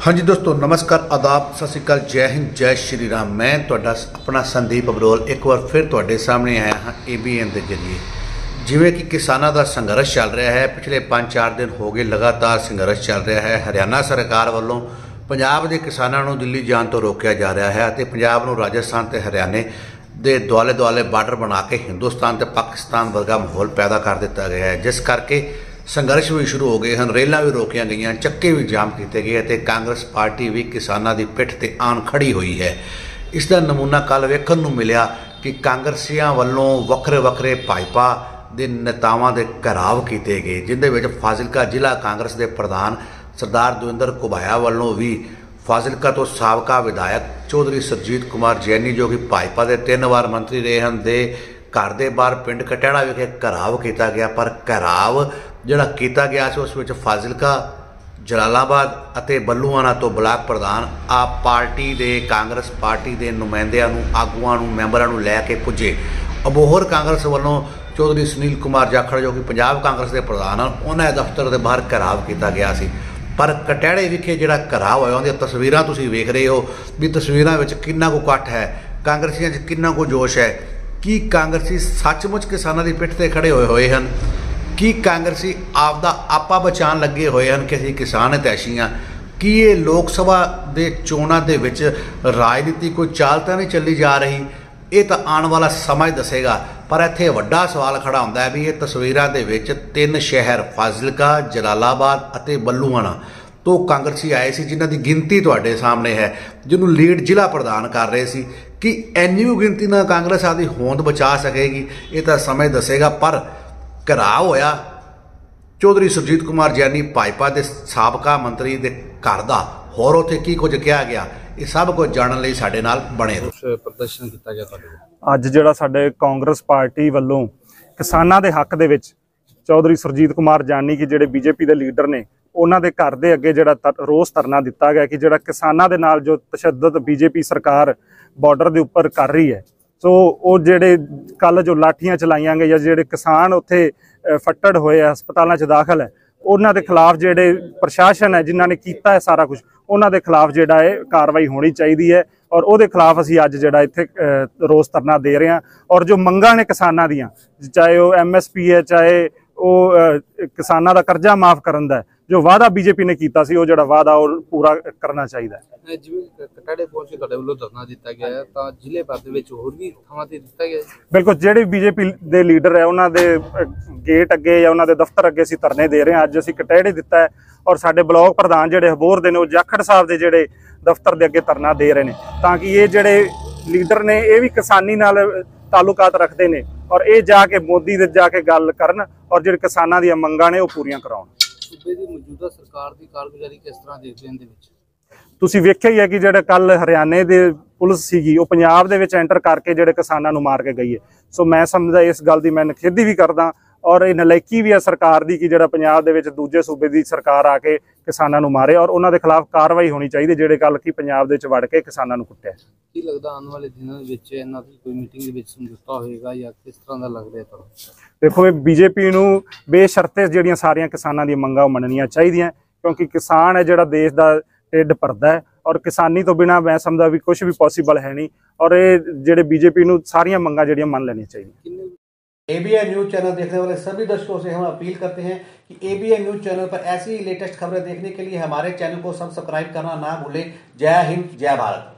हाँ जी दोस्तों, नमस्कार, आदाब, सत श्री अकाल, जय हिंद, जय श्री राम। मैं तुहाडा अपना संदीप अबरोल एक बार फिर तुहाडे सामने आया हाँ ABN के जरिए। जिमें कि किसानों का संघर्ष चल रहा है, पिछले 5-4 दिन हो गए लगातार संघर्ष चल रहा है। हरियाणा सरकार वालों पंजाब के किसानों को दिल्ली जाने तो रोकया जा रहा है तो पंजाब को राजस्थान ते हरियाणे दे दुआले दुआले बार्डर बना के हिंदुस्तान ते पाकिस्तान वर्गा माहौल पैदा कर दिता गया है, जिस करके संघर्ष भी शुरू हो गए हैं। रेलों भी रोकिया गई, चक्के भी जाम किए गए तो कांग्रेस पार्टी भी किसानों की पिठ ते आन खड़ी हुई है। इसका नमूना कल वेखण नूं मिलिया कि कांग्रेसियों वालों वक्रे वक्रे भाजपा के नेतावां दे घराव किए गए, जिंदे विच फाजिलका जिला कांग्रेस के प्रधान सरदार दविंदर घुबाया वालों भी फाजिलका तो साबका विधायक चौधरी सरजीत कुमार जैनी जो कि भाजपा के 3 बार मंत्री रहे हैं दे घर के बाहर पिंड कटैड़ा विखे घराव किया गया। पर घराव जिहड़ा किया गया उस विच फाजिलका जलालाबाद अते बल्लूआना तो ब्लाक प्रधान आप पार्टी दे कांग्रेस पार्टी के नुमाइंदिਆਂ ਨੂੰ आगूआं ਨੂੰ मैंबरां ਨੂੰ लै के पुजे। अबोहर कांग्रेस वालों चौधरी सुनील कुमार जाखड़ जो कि पंजाब कांग्रेस के प्रधान हैं उन्होंने दफ्तर के बाहर घराव किया गया सी। पर कटैड़े विखे जिहड़ा घराव होया उहदियां तस्वीरां तुसीं वेख रहे हो भी तस्वीरां विच किन्ना को इकट्ठ है, कांग्रेसियों च किन्ना को जोश है। कि कांग्रेसी सचमुच किसानों की पिठ ते खड़े हुए हैं कि कांग्रेसी आपदा आपा बचान लगे हुए हैं कि असीं किसान हितैषी हाँ। कि ये लोक सभा के चोणां दे विच राजनीति कोई चाल तो नहीं चली जा रही, ये तो आने वाला समय दसेगा। पर इत्थे वड्डा सवाल खड़ा होंदा है भी ये तस्वीरां दे विच 3 शहर फाजिलका जलालाबाद अते बल्लूआना तो कांग्रेसी आए सी जिन्हां दी गिनती तुहाडे सामने है, जिन्हों लीड जिला प्रदान कर रहे सी। कि इन्नी गिनती नाल कांग्रेस आदि होंद बचा सकेगी ये तो समय दसेगा। पर घराव होया चौधरी सुरजीत कुमार जैनी भाजपा के साबका मंत्री के घर का, होर उत्थे की कुछ कहा गया, ये सब कुछ जानने लई साडे नाल बने रहो। प्रदर्शन किया गया अज जिहड़ा साडे कांग्रेस पार्टी वालों किसानां दे हक दे विच चौधरी सुरजीत कुमार जानी कि जिहड़े बीजेपी के लीडर ने उन्हां दे घर दे अगे जिहड़ा रोस धरना दिता गया कि जिहड़ा किसानां दे नाल जो तशद्दद बीजेपी सरकार बॉर्डर के उपर कर रही है। सो वो जिहड़े कल जो लाठियां चलाइयां गई, जिहड़े किसान उत्थे फट्टड़ होए हस्पतालों च दाखल है, उन्हां दे खिलाफ जिहड़े प्रशासन है जिन्हां ने कीता है सारा कुछ उन्हां दे खिलाफ जिहड़ा है कार्रवाई होनी चाहिए है। और उहदे खिलाफ असीं अज जिहड़ा इत्थे रोस धरना दे रहे हैं। और जो मंगां ने किसानां दियां, चाहे वो MSP है, चाहे वो किसानां दा कर्जा माफ करन दा जो वादा बीजेपी ने किया सी, वो जिहड़ा वादा वो पूरा करना चाहिए। जिवें कटड़े पहुंच के तुहाडे वल्लों धरना दिता गया है तां जिले भर दे विच होर भी थावां ते दिता गया है। बिल्कुल, जिहड़े बीजेपी दे लीडर है उन्हां दे गेट अगे या उन्हां दे दफ्तर अगे असीं धरने दे रहे हैं। अज असीं कटड़े दिता है और साडे ब्लॉक प्रधान जिहड़े हबोर दे ने वो जाखड़ साहब दे जिहड़े दफ्तर दे अगे धरना दे रहे हैं ताकि ये जिहड़े लीडर ने ये भी किसानी नाल ताल्लुकात रखते हैं और ये जाके मोदी दे जाके गल करन और जिहड़े किसानां दी मंगां ने वो पूरीआं कराउण। सूबे दी मौजूदा सरकार दी कारगुजारी किस तरह देखदे हैं इहदे विच? तुसीं वेख्या ही है कि जिहड़े कल हरियाणे दे पुलिस सीगी वो पंजाब दे विच एंटर करके जिहड़े किसानां नूं मार के गई है। सो मैं समझदा इस गल दी मैं निखेधी भी करदा और ये नलायकी भी है सरकार दी कि जिहड़ा पंजाब दे विच दूजे सूबे दी सरकार आके किसानां नूं मारे और उन्हां दे खिलाफ कार्रवाई होनी चाहिए जिहड़े कल कि पंजाब दे विच वड़ के किसानां नूं कुੱਟਿਆ। की लगदा आने वाले दिनों दे विच इन्हां दी कोई मीटिंग दे विच समझौता होएगा या किस तरह दा लग रिहा तुहानूं? देखो बीजेपी नूं बेशर्ते जिहड़ियां सारियां किसानां दी मंगां मनणियां चाहीदियां क्योंकि किसान है जिहड़ा देश दा ढिੱਡ भरदा है और किसानी तो बिना मैं समझदा भी कुछ भी पॉसीबल है नहीं। और ये जिहड़े बीजेपी नूं सारियां मंगां जिहड़ियां मन लेनियां चाहिए। ABN न्यूज़ चैनल देखने वाले सभी दर्शकों से हम अपील करते हैं कि ABN न्यूज़ चैनल पर ऐसी ही लेटेस्ट खबरें देखने के लिए हमारे चैनल को सब्सक्राइब करना ना भूलें। जय हिंद, जय भारत।